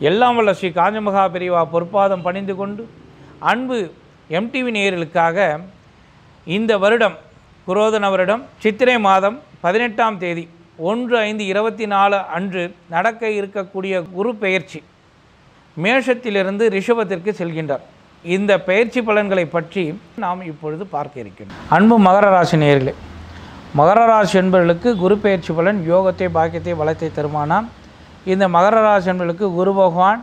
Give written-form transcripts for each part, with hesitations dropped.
எல்லாம் வல்ல ஸ்ரீ காஞ்சமகா பெரியவா பொற்பாதம் பணிந்து கொண்டு அன்பு எம்டிவி நேயர்களுக்காக இந்த வருடம் குரோதன வருடம் சித்திரை மாதம் 18ஆம் தேதி 1/5/24 அன்று நடக்க இருக்கக்கூடிய குரு பெயர்ச்சி மேஷத்திலிருந்து ரிஷபத்திற்கு செல்கின்றார். இந்த பயிற்சி பலன்களை பற்றி நாம் இப்பொழுது பார்க்க இருக்கின்றோம். அன்பு மகர ராசி நேயர்களே, மகர ராசி என்பவர்களுக்கு குரு பெயர்ச்சி பலன் யோகத்தை பாக்கியத்தை வளத்தை தருமானாம். இந்த மகர ராசி என்பவர்களுக்கு குரு பகவான்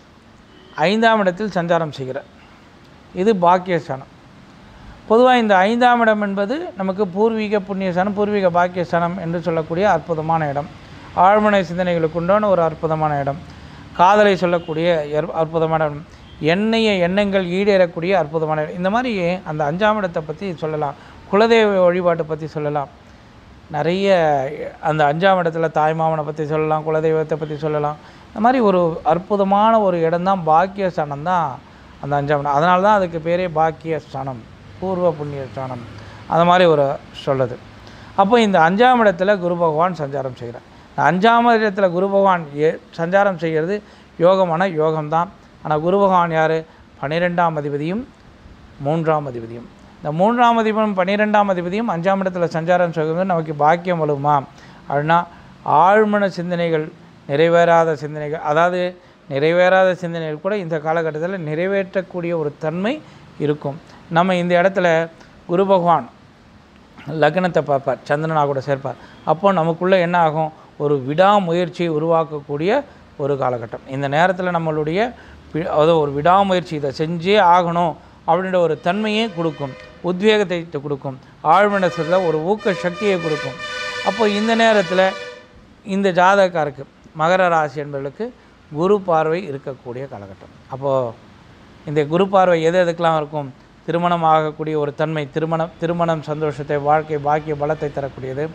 5ஆம் இடத்தில் சஞ்சாரம் செய்கிறார். இது பாக்கியஸ்தானம். பொதுவாக இந்த 5ஆம் இடம் என்பது நமக்கு பூர்வீக புண்ணியஸ்தானம், பூர்வீக பாக்கியஸ்தானம் என்று சொல்லக்கூடிய அற்புதமான இடம். ஆழ்மனை சிந்தனைகளுக்கு உண்டான ஒரு அற்புதமான இடம். காதலை சொல்லக்கூடிய அற்புதமான இடம். எண்ணங்கள் ஈடேறக்கூடிய அற்புதமான இடம். இந்த மாதிரி அந்த 5ஆம் இடத்தை பற்றி சொல்லலாம். குலதெய்வ வழிபாட்டை பற்றி சொல்லலாம். நிறைய அந்த 5ஆம் இடத்துல தாய்மாமனை பற்றி சொல்லலாம், குலதெய்வத்தை பற்றி சொல்லலாம். இந்த மாதிரி ஒரு அற்புதமான ஒரு இடம்தான் பாக்கியஸ்தானம் தான் அந்த 5ஆம் இடம். அதனால தான் அதுக்கு பேரே பாக்கியஸ்தானம், பூர்வ புண்ணியஸ்தானம், அந்த மாதிரி ஒரு சொல்லுது. அப்போ இந்த 5ஆம் இடத்துல குரு பகவான் சஞ்சாரம் செய்கிறார். 5ஆம் இடத்துல குரு பகவான் சஞ்சாரம் செய்கிறது யோகமான யோகம்தான். ஆனால் குரு பகவான் யார்? 12ஆம் அதிபதியும் 3ஆம் அதிபதியும். இந்த 3ஆம் அதிபதியும் 12ஆம் அதிபதியும் 5ஆம் இடத்துல சஞ்சாரம் செய்கிறது நமக்கு பாக்கியம் வலுமா அப்படின்னா, ஆழ்மன சிந்தனைகள், நிறைவேறாத சிந்தனைகள், அதாவது நிறைவேறாத சிந்தனைகள் கூட இந்த காலகட்டத்தில் நிறைவேற்றக்கூடிய ஒரு தன்மை இருக்கும். நம்ம இந்த இடத்துல குரு பகவான் லக்னத்தை பார்ப்பார், சந்திரனாக கூட சேர்ப்பார். அப்போ நமக்குள்ளே என்ன ஆகும்? ஒரு விடாமுயற்சியை உருவாக்கக்கூடிய ஒரு காலகட்டம். இந்த நேரத்தில் நம்மளுடைய ஒரு விடாமுயற்சி, இதை செஞ்சே ஆகணும் அப்படின்ற ஒரு தன்மையை கொடுக்கும், உத்வேகத்தை கொடுக்கும், ஆழ்மனத்தில் ஒரு ஊக்க சக்தியை கொடுக்கும். அப்போ இந்த நேரத்தில் இந்த ஜாதகக்காருக்கு மகர ராசி என்பவர்களுக்கு குரு பார்வை இருக்கக்கூடிய காலகட்டம். அப்போது இந்த குரு பார்வை எதுக்கெல்லாம் இருக்கும்? திருமணம் ஆகக்கூடிய ஒரு தன்மை, திருமணம் சந்தோஷத்தை, வாழ்க்கை பாக்கிய பலத்தை தரக்கூடியது.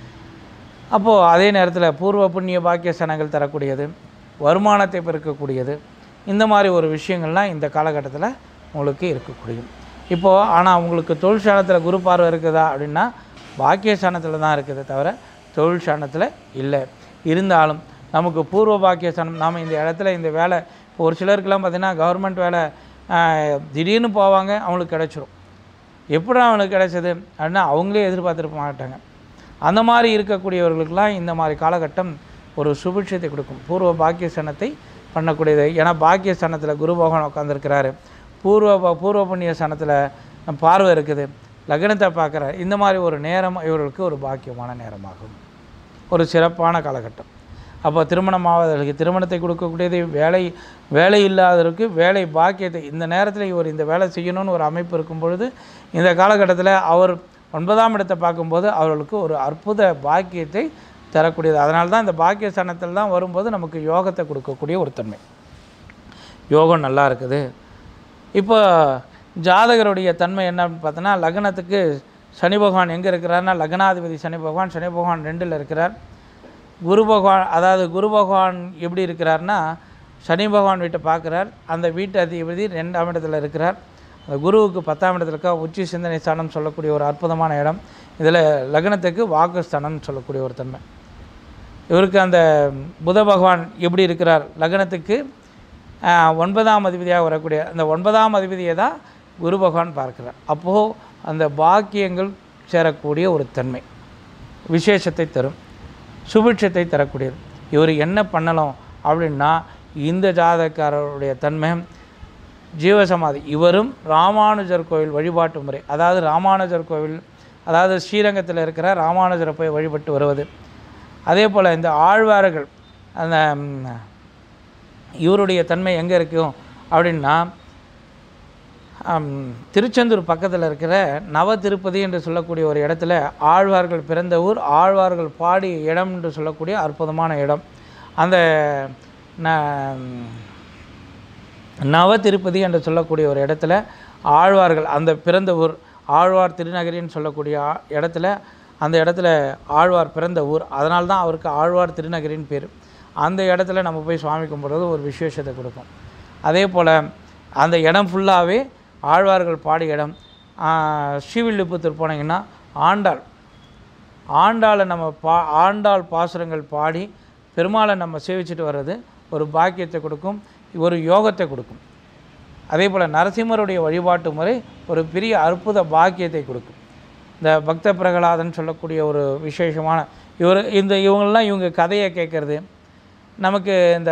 அப்போது அதே நேரத்தில் பூர்வ புண்ணிய பாக்கியஸ்தானங்கள் தரக்கூடியது, வருமானத்தை பெருக்கக்கூடியது. இந்த மாதிரி ஒரு விஷயங்கள்லாம் இந்த காலகட்டத்தில் உங்களுக்கு இருக்கக்கூடியது. இப்போது ஆனால் உங்களுக்கு தொழில் ஸ்தானத்தில் குரு பார்வை இருக்குதா அப்படின்னா, பாக்கியஸ்தானத்தில் தான் இருக்குது, தவிர தொழில் ஸ்தானத்தில் இல்லை. இருந்தாலும் நமக்கு பூர்வ பாக்கியஸ்தானம், நாம் இந்த இடத்துல இந்த வேலை, இப்போ ஒரு சிலருக்கெல்லாம் பார்த்திங்கன்னா கவர்மெண்ட் வேலை திடீர்னு போவாங்க, அவங்களுக்கு கிடச்சிரும். எப்படி அவங்களுக்கு கிடைச்சது அப்படின்னா அவங்களே எதிர்பார்த்துருக்க மாட்டாங்க. அந்த மாதிரி இருக்கக்கூடியவர்களுக்கெல்லாம் இந்த மாதிரி காலகட்டம் ஒரு சுபிட்சத்தை கொடுக்கும், பூர்வ பாக்கியஸ்தானத்தை பண்ணக்கூடியது. ஏன்னா பாக்கியஸ்தானத்தில் குரு பகவான் உட்காந்துருக்கிறாரு, பூர்வ புண்ணிய ஸ்தானத்தில் பார்வை இருக்குது, லக்னத்தை பார்க்குறாரு. இந்த மாதிரி ஒரு நேரம் இவர்களுக்கு ஒரு பாக்கியமான நேரமாகும், ஒரு சிறப்பான காலகட்டம். அப்போ திருமணமாவதற்கு திருமணத்தை கொடுக்கக்கூடியது, வேலை இல்லாதவருக்கு வேலை பாக்கியத்தை, இந்த நேரத்தில் இவர் இந்த வேலை செய்யணும்னு ஒரு அமைப்பு இருக்கும் பொழுது இந்த காலகட்டத்தில் அவர் 9ஆம் இடத்தை பார்க்கும்போது அவர்களுக்கு ஒரு அற்புத பாக்கியத்தை தரக்கூடியது. அதனால தான் இந்த பாக்கியஸ்தானத்தில் தான் வரும்போது நமக்கு யோகத்தை கொடுக்கக்கூடிய ஒரு தன்மை. யோகம் நல்லா இருக்குது. இப்போ ஜாதகருடைய தன்மை என்னன்னு பார்த்தோன்னா, லக்னத்துக்கு சனி பகவான் எங்கே இருக்கிறார்னா, லக்னாதிபதி சனி பகவான் 2ல் இருக்கிறார். குரு பகவான் எப்படி இருக்கிறார்னா, சனி பகவான் வீட்டை பார்க்குறார். அந்த வீட்டு அதிபதி 2ஆம் இடத்துல இருக்கிறார். அந்த குருவுக்கு 10ஆம் இடத்துல இருக்க உச்சி சிந்தனை ஸ்தானம் சொல்லக்கூடிய ஒரு அற்புதமான இடம். இதில் லக்னத்துக்கு வாக்குஸ்தானம்னு சொல்லக்கூடிய ஒரு தன்மை. இவருக்கு அந்த புத பகவான் எப்படி இருக்கிறார்? லக்னத்துக்கு 9ஆம் அதிபதியாக வரக்கூடிய அந்த 9ஆம் அதிபதியை தான் குரு பகவான் பார்க்கிறார். அப்போது அந்த பாக்கியங்கள் சேரக்கூடிய ஒரு தன்மை, விசேஷத்தை தரும், சுபிட்சத்தை தரக்கூடியது. இவர் என்ன பண்ணலாம் அப்படின்னா, இந்த ஜாதகக்காரருடைய தன்மை ஜீவசமாதி. இவரும் ராமானுஜர் கோவில் வழிபாட்டு முறை, அதாவது ராமானுஜர் கோவில், அதாவது ஸ்ரீரங்கத்தில் இருக்கிற ராமானுஜரை போய் வழிபட்டு வருவது. அதே போல் இந்த ஆழ்வார்கள், அந்த இவருடைய தன்மை எங்கே இருக்கும் அப்படின்னா, திருச்செந்தூர் பக்கத்தில் இருக்கிற நவ திருப்பதி என்று சொல்லக்கூடிய ஒரு இடத்துல ஆழ்வார்கள் பிறந்த ஊர், ஆழ்வார்கள் பாடிய இடம் என்று சொல்லக்கூடிய அற்புதமான இடம். அந்த நவ திருப்பதி என்று சொல்லக்கூடிய ஒரு இடத்துல ஆழ்வார்கள் அந்த பிறந்த ஊர், ஆழ்வார் திருநகரின்னு சொல்லக்கூடிய இடத்துல, அந்த இடத்துல ஆழ்வார் பிறந்த ஊர். அதனால தான் அவருக்கு ஆழ்வார் திருநகரின்னு பேர். அந்த இடத்துல நம்ம போய் சுவாமி கும்பிட்றது ஒரு விசேஷத்தை கொடுக்கும். அதே போல் அந்த இடம் ஃபுல்லாகவே ஆழ்வார்கள் பாடிய இடம். ஸ்ரீவில்லிபுத்தூர் போனீங்கன்னா ஆண்டாளை நம்ம ஆண்டாள் பாசுரங்கள் பாடி பெருமாளை நம்ம சேவிச்சுட்டு வர்றது ஒரு பாக்கியத்தை கொடுக்கும், ஒரு யோகத்தை கொடுக்கும். அதே போல் நரசிம்மருடைய வழிபாட்டு முறை ஒரு பெரிய அற்புத பாக்கியத்தை கொடுக்கும். இந்த பக்த பிரகலாதன் சொல்லக்கூடிய ஒரு விசேஷமான இவங்கெல்லாம் இவங்க கதையை கேட்குறது, நமக்கு இந்த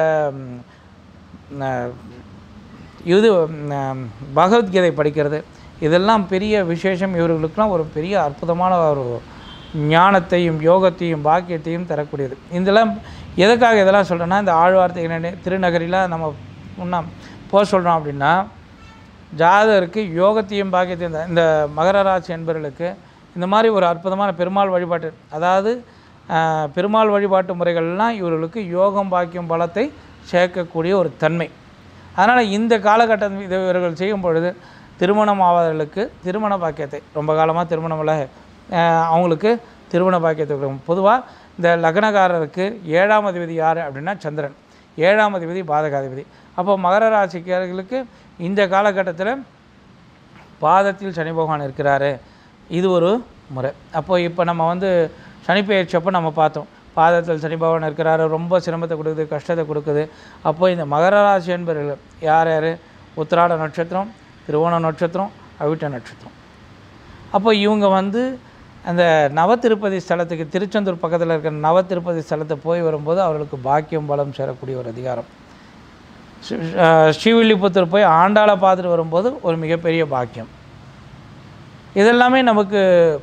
இது பகவத்கீதை படிக்கிறது, இதெல்லாம் பெரிய விசேஷம். இவர்களுக்கெல்லாம் ஒரு பெரிய அற்புதமான ஒரு ஞானத்தையும் யோகத்தையும் பாக்கியத்தையும் தரக்கூடியது. இதெல்லாம் எதுக்காக இதெல்லாம் சொல்கிறேன்னா, இந்த ஆழ்வார்த்தை திருநகரில் நம்ம முன்னா போக சொல்கிறோம் அப்படின்னா, ஜாதகருக்கு யோகத்தையும் பாக்கியத்தையும் இந்த மகர ராசி என்பவர்களுக்கு இந்த மாதிரி ஒரு அற்புதமான பெருமாள் வழிபாட்டு, அதாவது பெருமாள் வழிபாட்டு முறைகள்லாம் இவர்களுக்கு யோகம் பாக்கியம் பலத்தை சேர்க்கக்கூடிய ஒரு தன்மை. அதனால் இந்த காலகட்டம் இவர்கள் செய்யும் பொழுது திருமணம் ஆவதற்கு திருமண பாக்கியத்தை, ரொம்ப காலமாக திருமணம் இல்லை அவங்களுக்கு திருமண பாக்கியத்தை கொடுக்கும். பொதுவாக இந்த லக்னக்காரருக்கு 7ஆம் அதிபதி யார் அப்படின்னா சந்திரன், 7ஆம் அதிபதி பாதகாதிபதி. அப்போ மகர ராசிக்காரர்களுக்கு இந்த காலகட்டத்தில் பாதத்தில் சனி பகவான் இருக்கிறாரு, இது ஒரு முறை. அப்போது இப்போ நம்ம வந்து சனிப்பெயர்ச்சி அப்போ நம்ம பார்த்தோம், பாதத்தில் சனி பகவான் இருக்கிறாரு, ரொம்ப சிரமத்தை கொடுக்குது, கஷ்டத்தை கொடுக்குது. அப்போ இந்த மகர ராசி என்பவர்கள் யார் யார், உத்திராட நட்சத்திரம், திருவோண நட்சத்திரம், அவிட்ட நட்சத்திரம். அப்போ இவங்க வந்து அந்த நவத்திருப்பதி ஸ்தலத்துக்கு, திருச்செந்தூர் பக்கத்தில் இருக்கிற நவத்திருப்பதி ஸ்தலத்தை போய் வரும்போது அவர்களுக்கு பாக்கியம் பலம் சேரக்கூடிய ஒரு அதிகாரம். ஸ்ரீவில்லிபுத்தூர் போய் ஆண்டாளை பார்த்துட்டு வரும்போது ஒரு மிகப்பெரிய பாக்கியம். இதெல்லாமே நமக்கு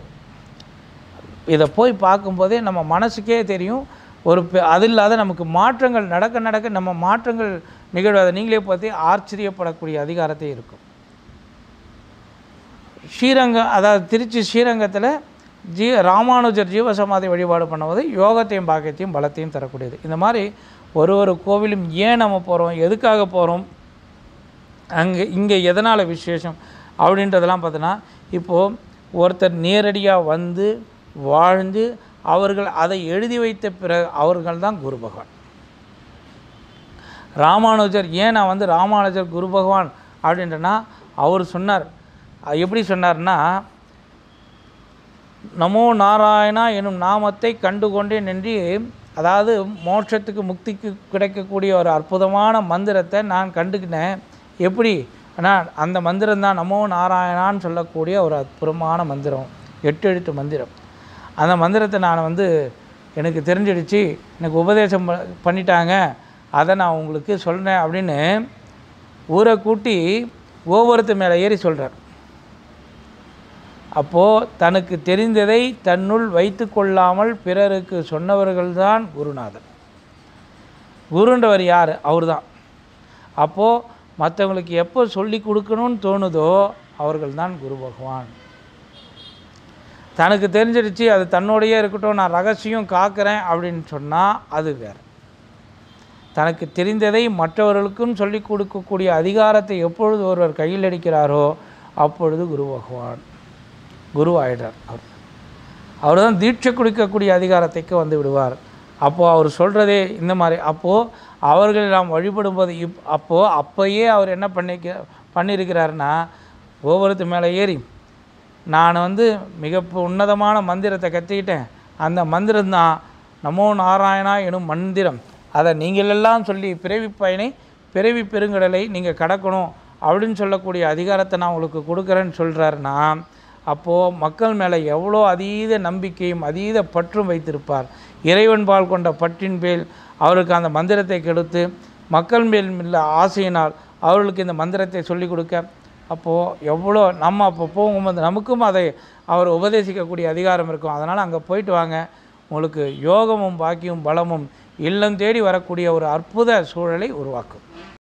இதை போய் பார்க்கும்போதே நம்ம மனசுக்கே தெரியும், ஒரு அது இல்லாத நமக்கு மாற்றங்கள் நடக்க நடக்க நம்ம மாற்றங்கள் நிகழ்வதை நீங்களே பார்த்து ஆச்சரியப்படக்கூடிய அதிகாரத்தை இருக்கும். ஸ்ரீரங்கம், அதாவது திருச்சி ஸ்ரீரங்கத்தில் ராமானுஜர் ஜீவசமாதி வழிபாடு பண்ணுவது யோகத்தையும் பாக்கியத்தையும் பலத்தையும் தரக்கூடியது. இந்த மாதிரி ஒரு கோவிலும் ஏன் நம்ம போகிறோம், எதுக்காக போகிறோம், இங்கே எதனால் விசேஷம் அப்படின்றதெல்லாம் பார்த்தோன்னா, இப்போது ஒருத்தர் நேரடியாக வந்து வாழ்ந்து அவர்கள் அதை எழுதி வைத்த பிறகு அவர்கள் தான் குரு பகவான். ராமானுஜர் ஏன் நான் வந்து ராமானுஜர் குரு பகவான் அப்படின்றனா, அவர் சொன்னார், எப்படி சொன்னார்னா, நமோ நாராயணா எனும் நாமத்தை கண்டுகொண்டேன் என்று, அதாவது மோட்சத்துக்கு முக்திக்கு கிடைக்கக்கூடிய ஒரு அற்புதமான மந்திரத்தை நான் கண்டுக்கினேன். எப்படி ஆனால் அந்த மந்திரம் தான் நமோ நாராயணான்னு சொல்லக்கூடிய ஒரு அற்புதமான மந்திரம், 8 எழுத்து மந்திரம். அந்த மந்திரத்தை நான் வந்து எனக்கு தெரிஞ்சிடுச்சு, எனக்கு உபதேசம் பண்ணிட்டாங்க, அதை நான் உங்களுக்கு சொல்கிறேன் அப்படின்னு ஊரை கூட்டி ஒவ்வொருத்தர் மேலே ஏறி சொல்கிறார். அப்போது தனக்கு தெரிந்ததை தன்னுள் வைத்து கொள்ளாமல் பிறருக்கு சொன்னவர்கள்தான் குருநாதர். குருன்றவர் யார்? அவர் தான். அப்போது மற்றவங்களுக்கு எப்போ சொல்லி கொடுக்கணும்னு தோணுதோ அவர்கள் தான் குரு பகவான். தனக்கு தெரிஞ்சிடுச்சு, அது தன்னோடையே இருக்கட்டும், நான் ரகசியம் காக்கிறேன் அப்படின்னு சொன்னால் அது வேறு. தனக்கு தெரிந்ததை மற்றவர்களுக்கும் சொல்லிக் கொடுக்கக்கூடிய அதிகாரத்தை எப்பொழுது ஒருவர் கையில் அடிக்கிறாரோ அப்பொழுது குரு பகவான் குரு ஆயிடுறார். அவர் தான் தீட்சை கொடுக்கக்கூடிய அதிகாரத்தைக்கு வந்து விடுவார். அப்போது அவர் சொல்கிறதே இந்த மாதிரி. அப்போது அவர்கள் நாம் வழிபடும்போது அப்போயே அவர் என்ன பண்ணியிருக்கிறாருன்னா, ஒவ்வொருத்தர் மேலே ஏறி நான் வந்து மிக உன்னதமான மந்திரத்தை கற்றுக்கிட்டேன், அந்த மந்திரம்தான் நமோ நாராயணா எனும் மந்திரம், அதை நீங்களெல்லாம் சொல்லி பிறவி பெருங்கடலை நீங்கள் கடக்கணும் அப்படின்னு சொல்லக்கூடிய அதிகாரத்தை நான் உங்களுக்கு கொடுக்குறேன்னு சொல்கிறாருன்னா, அப்போது மக்கள் மேலே எவ்வளோ அதீத நம்பிக்கையும் அதீத பற்றும் வைத்திருப்பார். இறைவன் பால் கொண்ட பற்றின் பேல் அவருக்கு அந்த மந்திரத்தை கெடுத்து மக்கள் மேல் உள்ள ஆசையினால் அவர்களுக்கு இந்த மந்திரத்தை சொல்லிக் கொடுக்க, அப்போது எவ்வளோ நம்ம அப்போ போகும்போது நமக்கும் அதை அவர் உபதேசிக்கக்கூடிய அதிகாரம் இருக்கும். அதனால் அங்கே போயிட்டு வாங்க, உங்களுக்கு யோகமும் பாக்கியமும் பலமும் இல்லம் தேடி வரக்கூடிய ஒரு அற்புத சூழலை உருவாக்கும்.